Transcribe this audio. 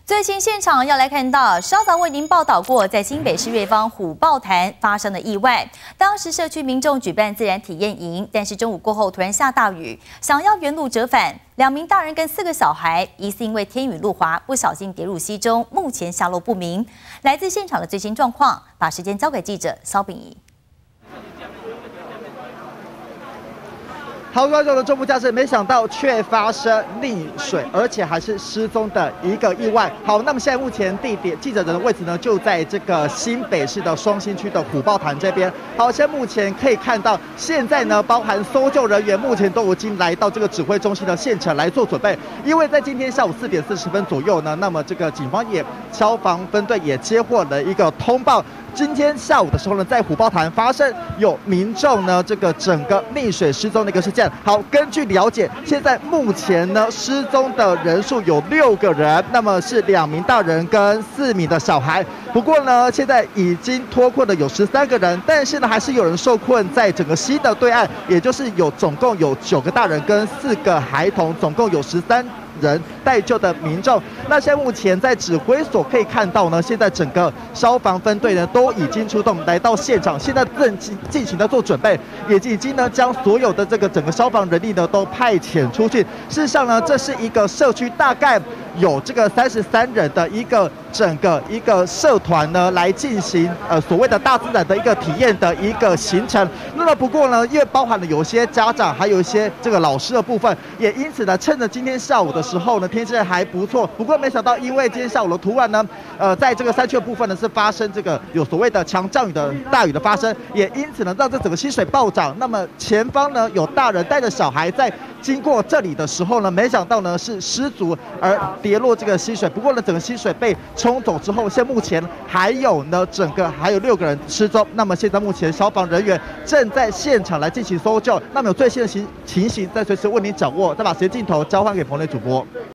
最新现场要来看到，稍早为您报道过，在新北市瑞芳虎豹潭发生了意外。当时社区民众举办自然体验营，但是中午过后突然下大雨，想要原路折返，2名大人跟4个小孩疑似因为天雨路滑，不小心跌入溪中，目前下落不明。来自现场的最新状况，把时间交给记者肖炳仪。 好观众的中部驾驶，没想到却发生溺水，而且还是失踪的一个意外。好，那么现在目前地点记者的位置呢，就在这个新北市的双溪区的虎豹潭这边。好，现在目前可以看到，现在呢，包含搜救人员目前都已经来到这个指挥中心的现场来做准备。因为在今天下午4点40分左右呢，那么这个警方消防分队也接获了一个通报。 今天下午的时候呢，在虎豹潭发生有民众呢这个整个溺水失踪的一个事件。好，根据了解，现在目前呢失踪的人数有6个人，那么是2名大人跟4名的小孩。不过呢，现在已经脱困的有13个人，但是呢还是有人受困在整个溪的对岸，也就是总共有9个大人跟4个孩童，总共有13。 人待救的民众，那现在目前在指挥所可以看到呢，现在整个消防分队呢都已经出动来到现场，现在正进行的做准备，也已经呢将所有的这个整个消防人力呢都派遣出去。事实上呢，这是一个社区大概有这个33人的一个整个一个社团呢来进行所谓的大自然的一个体验的一个行程。那么不过呢，因为包含了有些家长还有一些这个老师的部分，也因此呢，趁着今天下午的时候呢，天气还不错。不过没想到，因为今天下午的突然呢，在这个山区的部分呢是发生这个有所谓的强降雨的大雨的发生，也因此呢让这整个溪水暴涨。那么前方呢有大人带着小孩在经过这里的时候呢，没想到呢是失足而跌落这个溪水。不过呢，整个溪水被冲走之后，现在目前还有6个人失踪。那么现在目前消防人员正在现场来进行搜救。那么有最新的情形再随时为您掌握。再把时间镜头交换给棚内主播。